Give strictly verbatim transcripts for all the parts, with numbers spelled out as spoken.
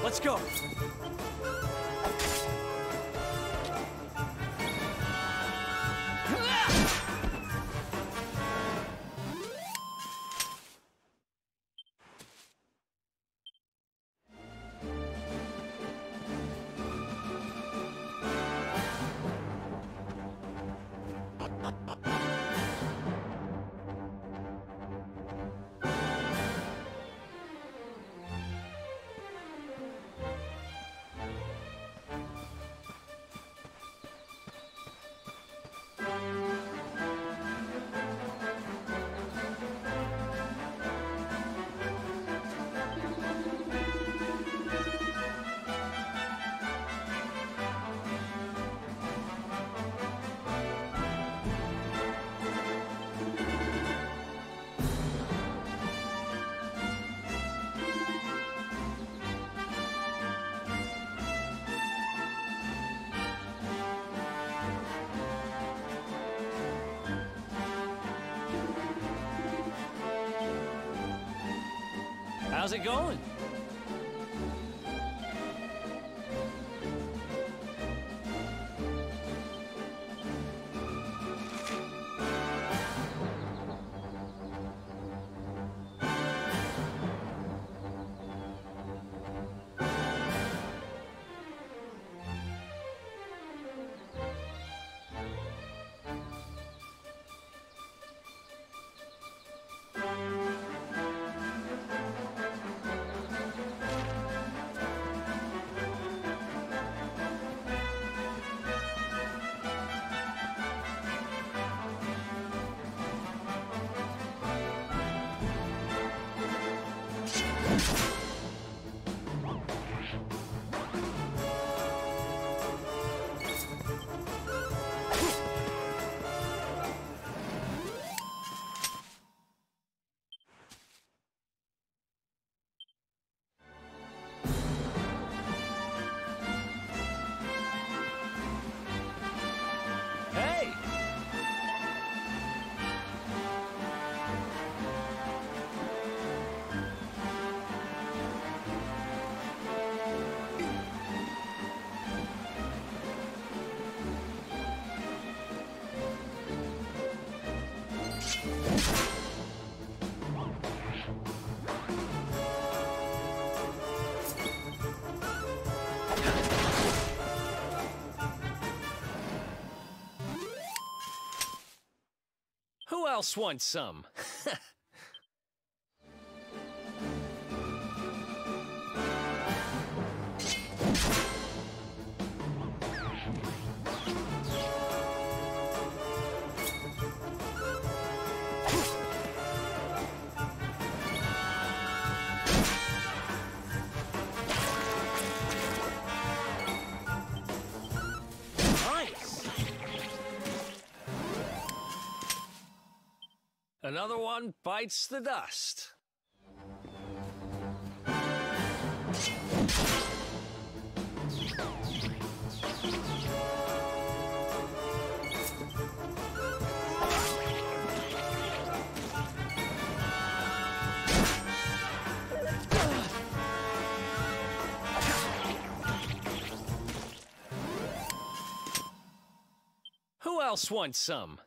Let's go. How's it going? Who else wants some? Another one bites the dust. Who else wants some?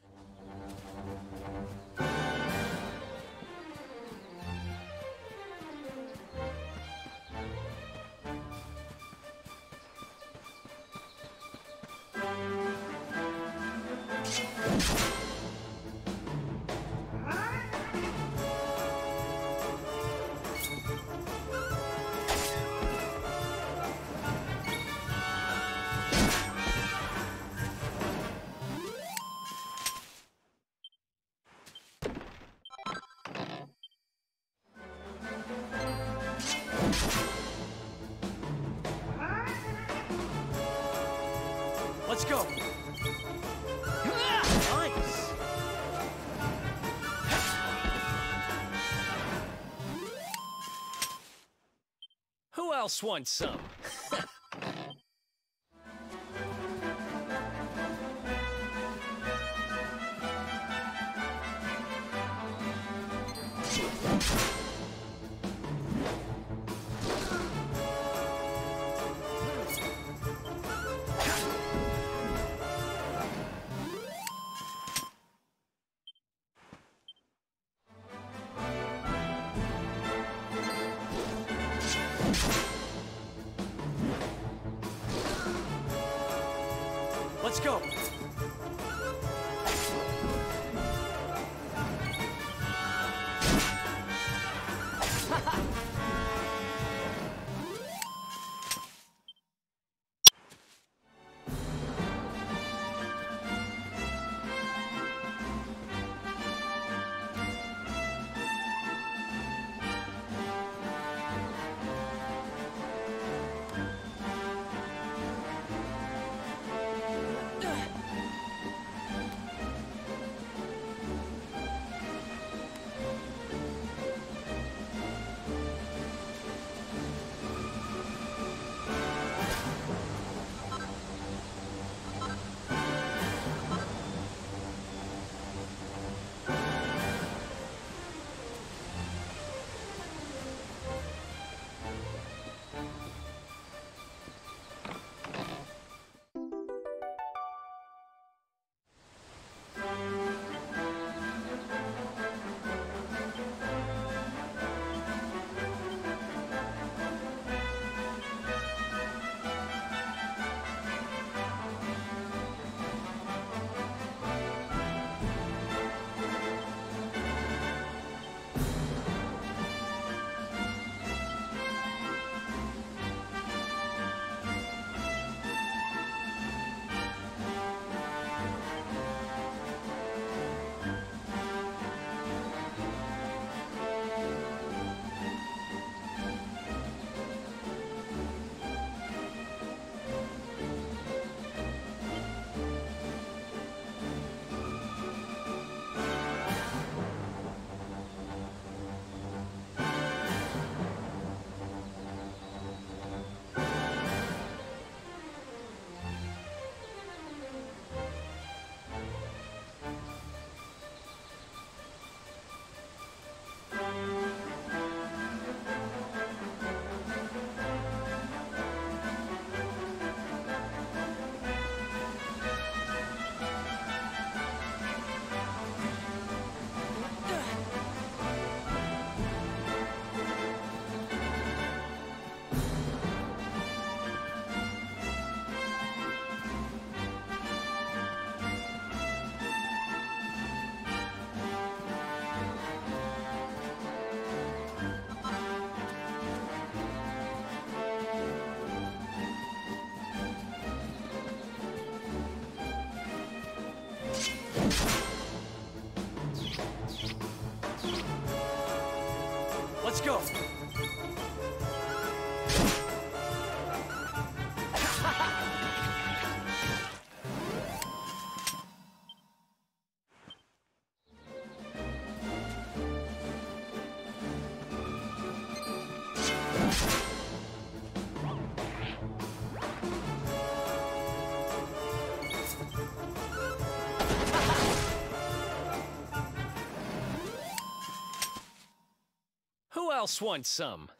Let's go. Nice. Who else wants some? Let's go! Let's go! Who else wants some?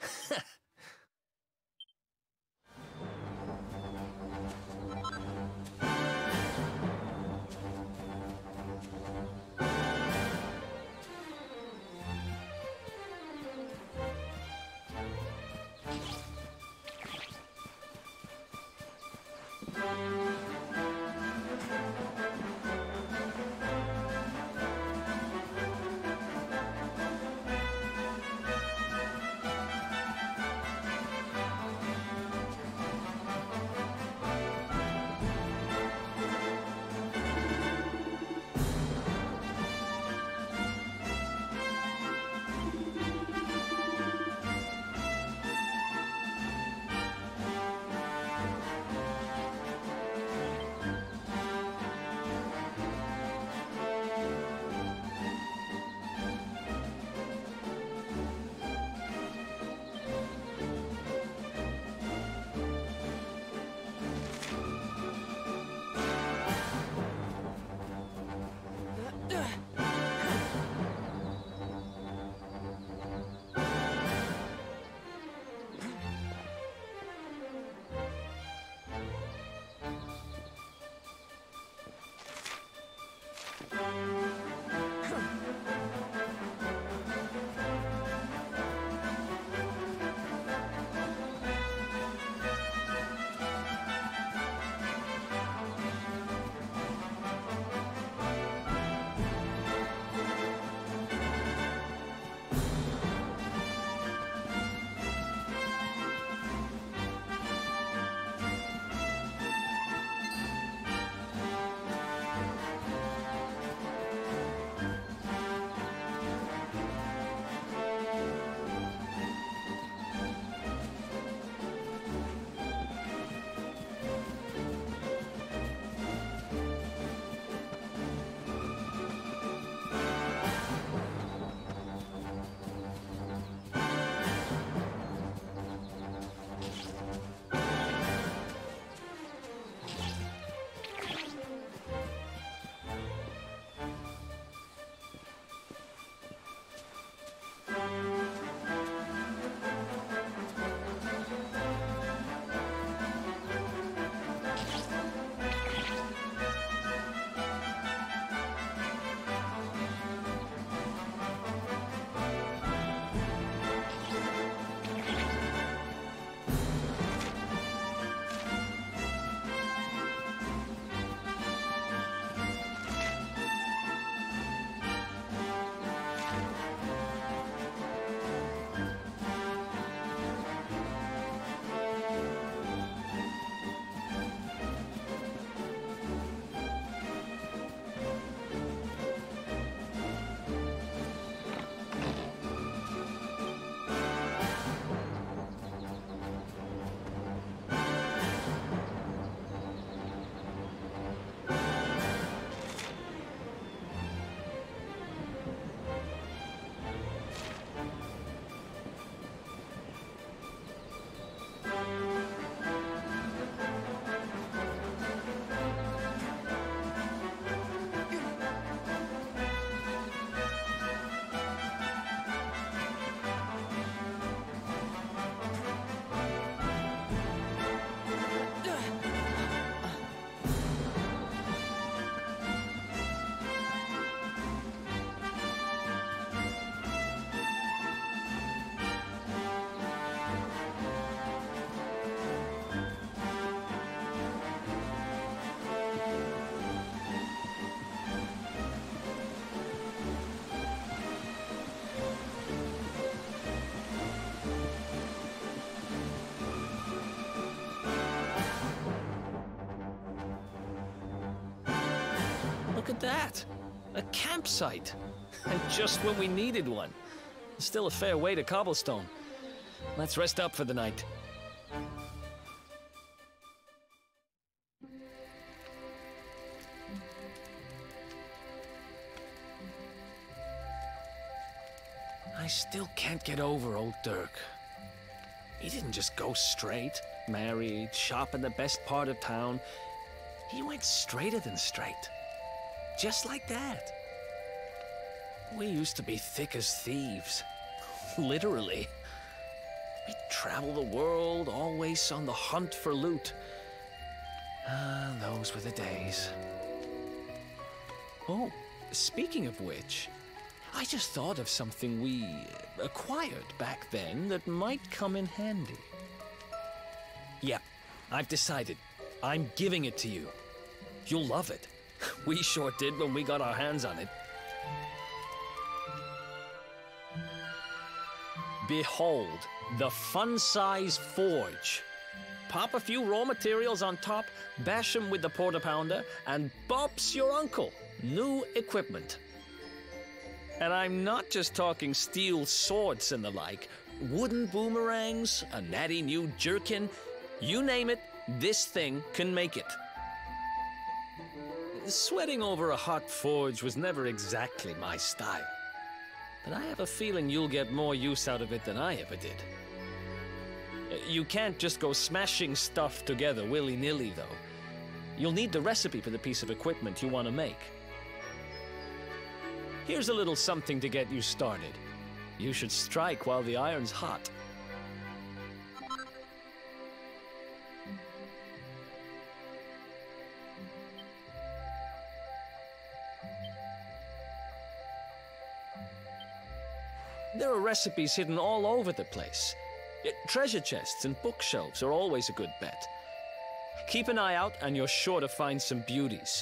A campsite! And just when we needed one. Still a fair way to Cobblestone. Let's rest up for the night. I still can't get over old Dirk. He didn't just go straight, married, shop in the best part of town. He went straighter than straight. Just like that. We used to be thick as thieves. Literally. We'd travel the world, always on the hunt for loot. Ah, those were the days. Oh, speaking of which, I just thought of something we acquired back then that might come in handy. Yeah, I've decided. I'm giving it to you. You'll love it. We sure did when we got our hands on it. Behold, the fun-size forge. Pop a few raw materials on top, bash 'em with the porta pounder, and bumps your uncle. New equipment. And I'm not just talking steel swords and the like. Wooden boomerangs, a natty new jerkin. You name it, this thing can make it. Sweating over a hot forge was never exactly my style. But I have a feeling you'll get more use out of it than I ever did. You can't just go smashing stuff together willy-nilly, though. You'll need the recipe for the piece of equipment you want to make. Here's a little something to get you started. You should strike while the iron's hot. There are recipes hidden all over the place. Treasure chests and bookshelves are always a good bet. Keep an eye out and you're sure to find some beauties.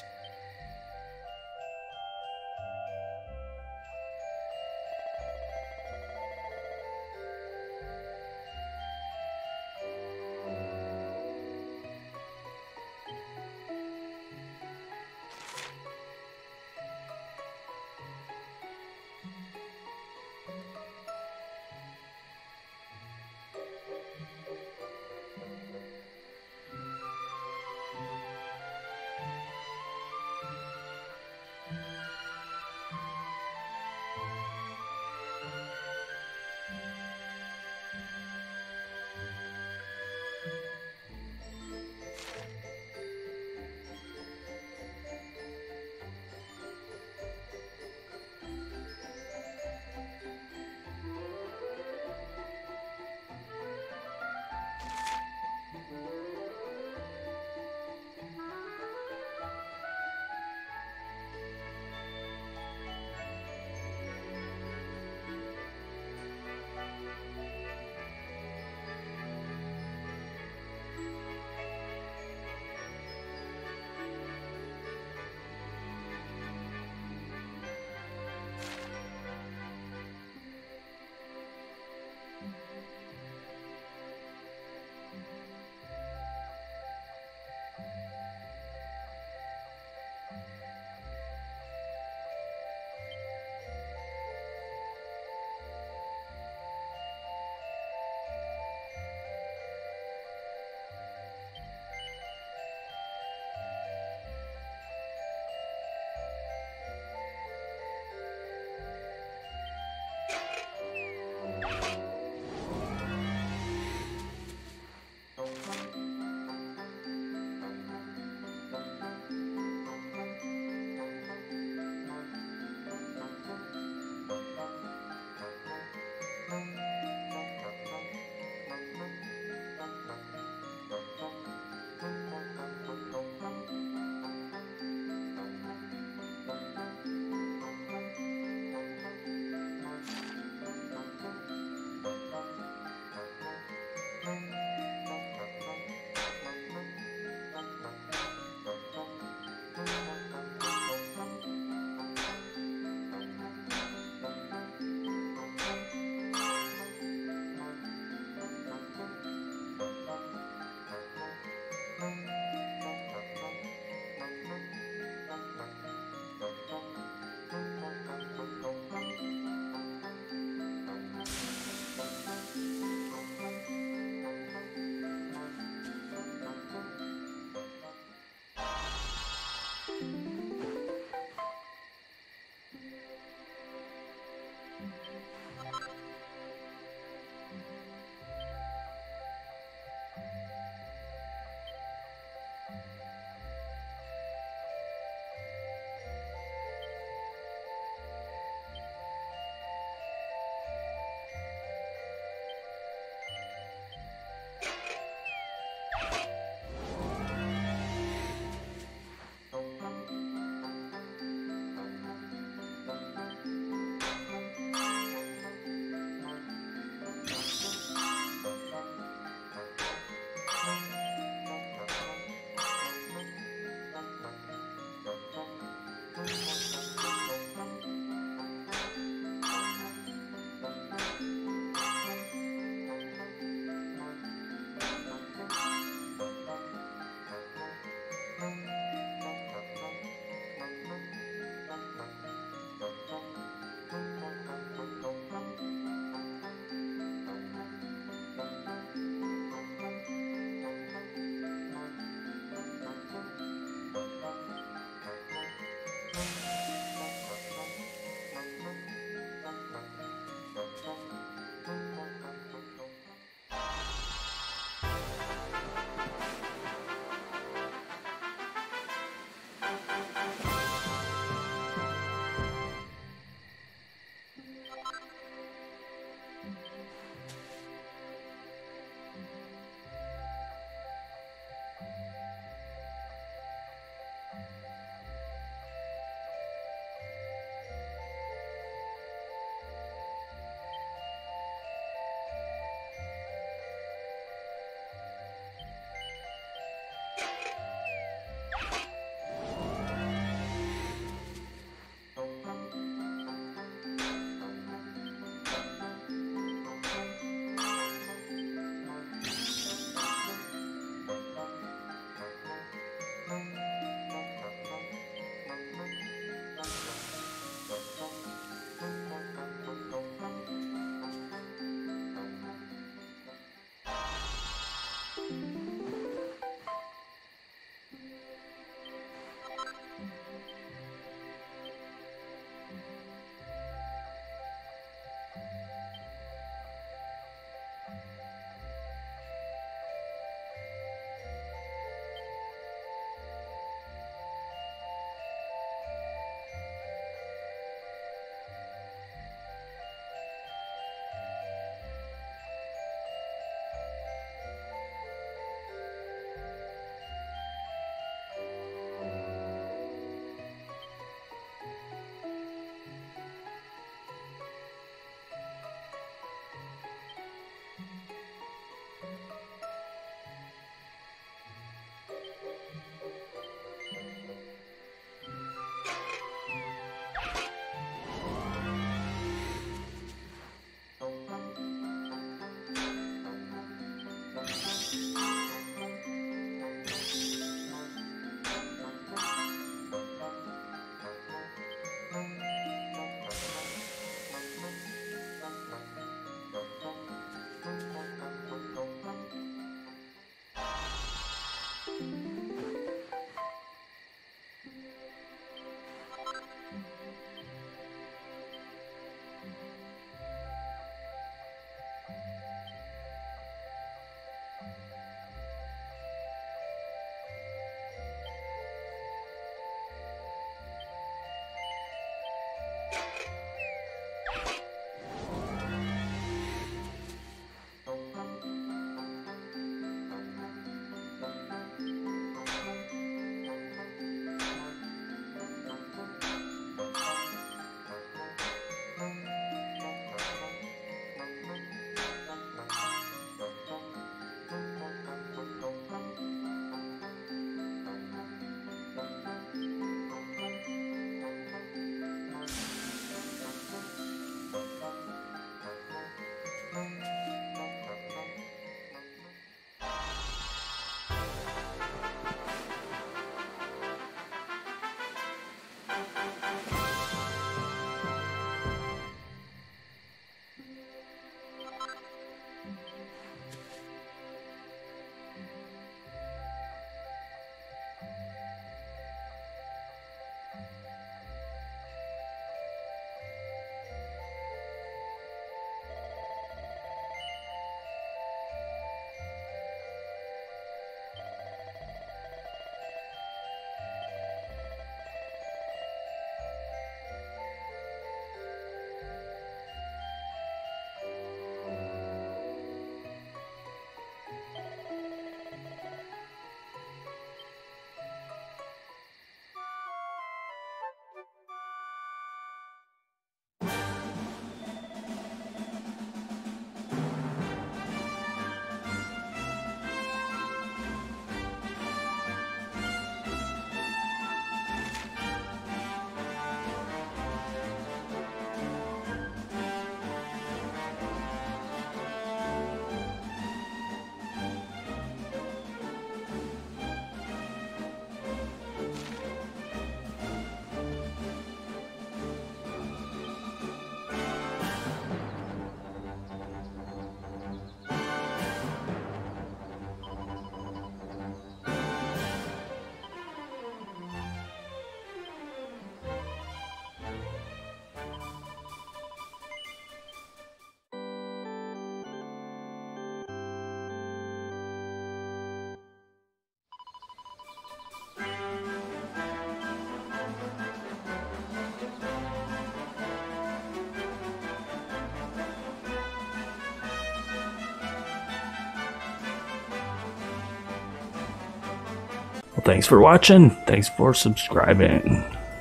thanks for watching. Thanks for subscribing.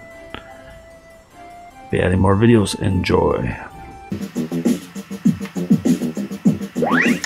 Be adding more videos. Enjoy.